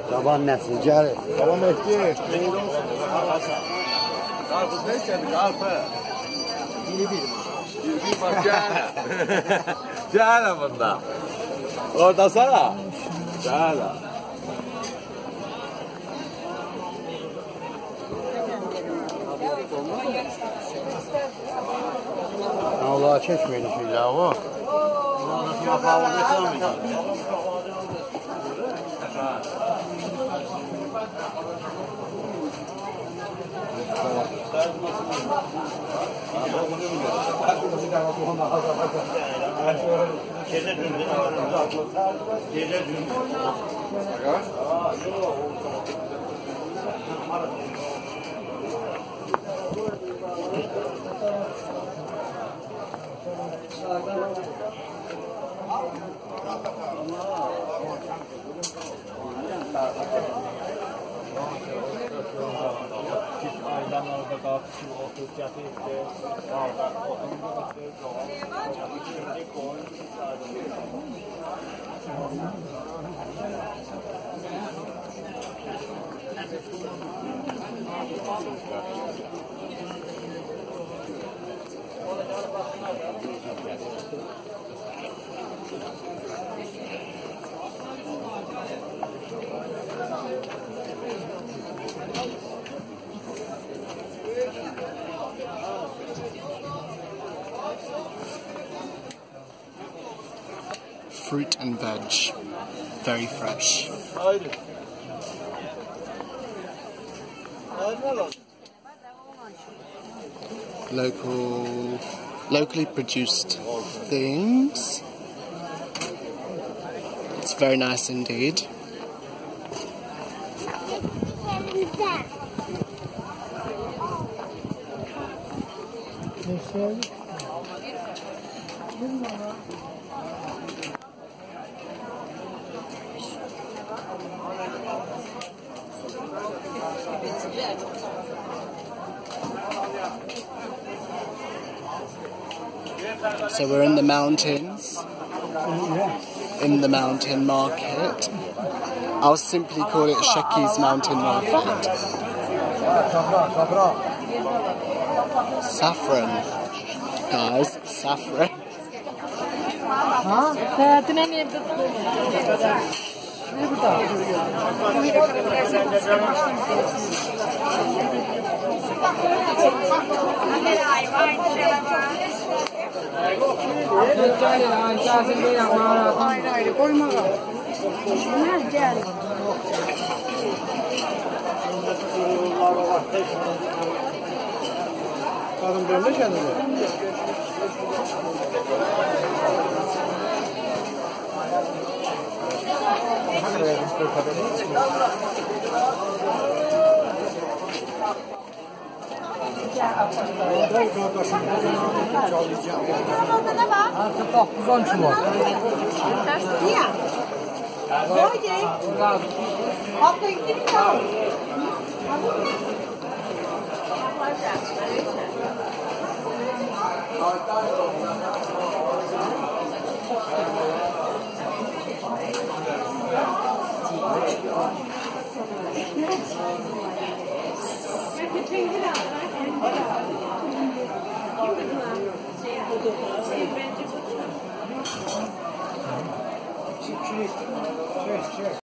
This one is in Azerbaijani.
Cavan nesil gəlir. Tamam etdi. Karpuz ne içedik? Karpı. Biri bir. Bir bak gel. Gel bunda. Orada sana. Gel. Allah çeşmeydi şeyler o. Ondan sonra kahvaltı etmem. Aydan orada qalxıb oturub gətirdi. Orada Fruit and veg. Very fresh. Locally produced things. It's very nice indeed. So we're in the mountains, in the mountain market. I'll simply call it Sheki's mountain market. Saffron, guys, saffron. Ayrı koyma. Bunlar gel. Kadın böyle kendine. Artık 9-10 kilo. Ya. Oye. Hafta gittik mi? Cheers.